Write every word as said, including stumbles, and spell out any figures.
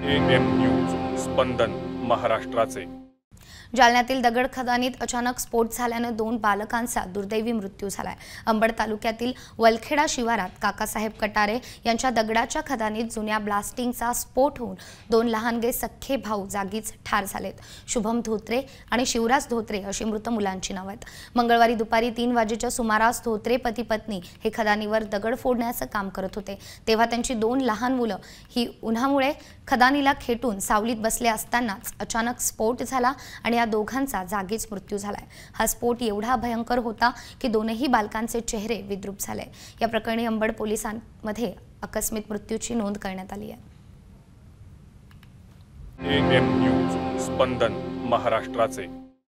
Am news स्पंदन महाराष्ट्राचे। जालन्यातील दगड खदानीत अचानक स्फोट झाल्याने दोन बालकांचा दुर्दैवी मृत्यू झालाय। अंबड तालुक्यातील वलखेडा शिवारात काकासाहेब कटारे यांच्या दगडाच्या खदानीत जुन्या ब्लास्टिंगचा स्फोट होऊन दोन लहानगे सख्खे भाऊ जागीच ठार झालेत। शुभम धोत्रे आणि शिवराज धोत्रे अशी मृत मुलांची नावे आहेत। मंगळवारी दुपारी तीन वाजेच्या सुमारास धोत्रे पती पत्नी हे खदानीवर दगड फोडण्याचं काम करत होते, तेव्हा त्यांची दोन लहान मुलं ही उन्हामुळे खदानीला खेटून सावलीत बसले असतानाच अचानक स्फोट झाला आणि या दोघांचा जागीच मृत्यू झालाय। हा स्फोट एवढा भयंकर होता की दोनही बालकांचे चेहरे विद्रूप झाले। या प्रकरणी अंबड पोलिसांमध्ये आकस्मिक मृत्यूची नोंद करण्यात आली आहे। एएम न्यूज स्पंदन महाराष्ट्राचे।